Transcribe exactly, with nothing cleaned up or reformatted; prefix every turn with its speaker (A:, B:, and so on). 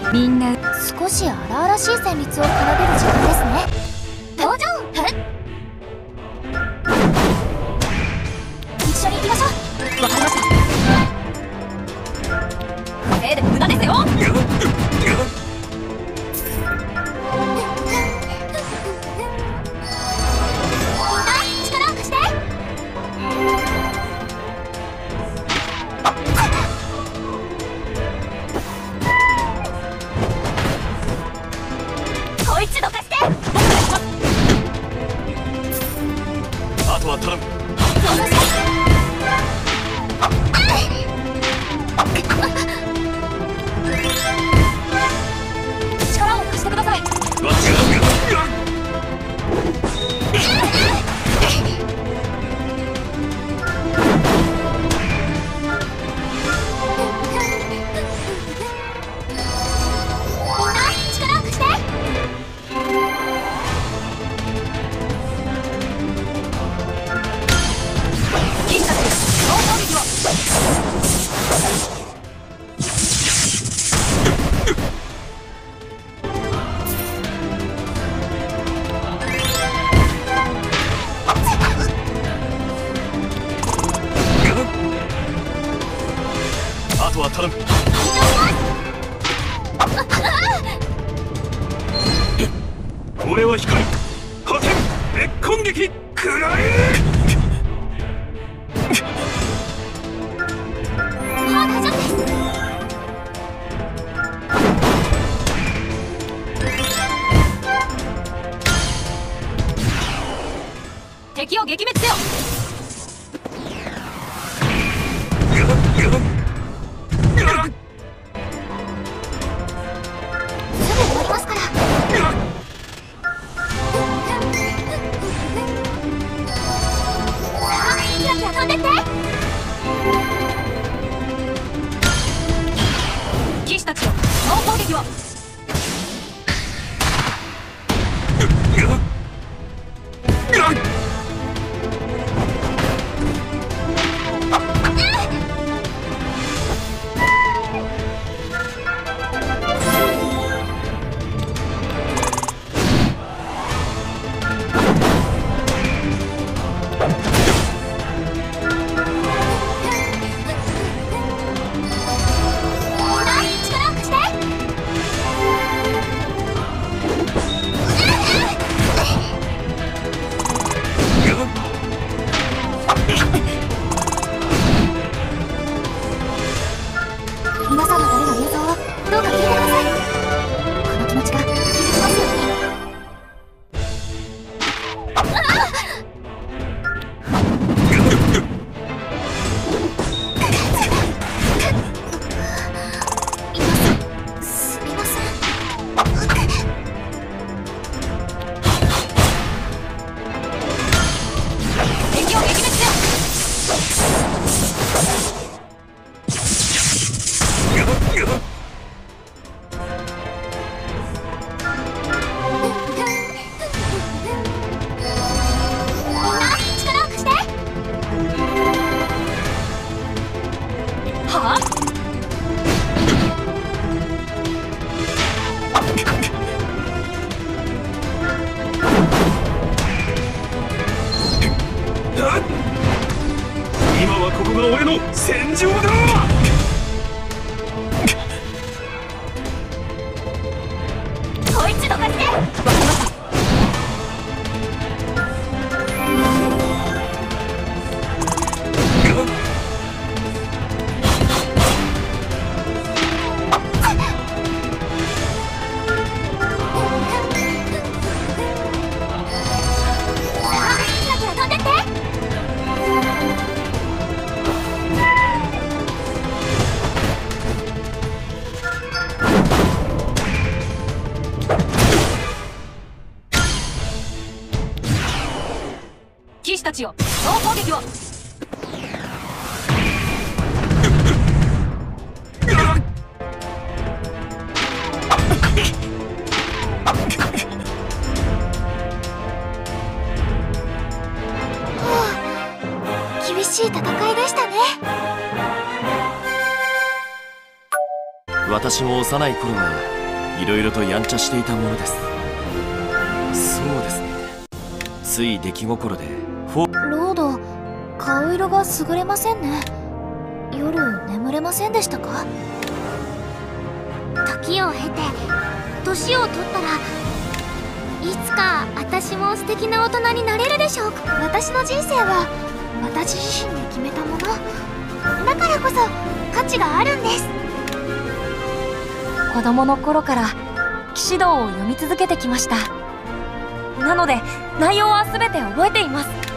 A: みんな少し荒々しい旋律を奏でる時間ですね。登場。一緒に行きましょう。わかりました。せいで無駄ですよ。
B: あとは頼む。
A: 力を貸してください。
B: あとは頼む。俺は光、破天烈攻撃食らえ。
A: あ、大丈夫です。敵を撃滅せよ。騎士たちよ、総攻撃を。皆さんのための映像をどうか聞いてください。この気持ちが響きますように。すみません。敵を撃滅せよ。はあ？
B: 今はここが俺の戦場だ。
A: こいつどかして。わかりました。騎士たちよ、総攻撃を。厳しい戦いでしたね。
C: 私も幼い頃はいろいろとやんちゃしていたものです。そうですね、つい出来心でフォ
A: ロード、顔色が優れませんね。夜眠れませんでしたか？時を経て年を取ったらいつか私も素敵な大人になれるでしょうか。私の人生は私自身で決めたものだからこそ価値があるんです。子供の頃から騎士道を読み続けてきました。なので内容は全て覚えています。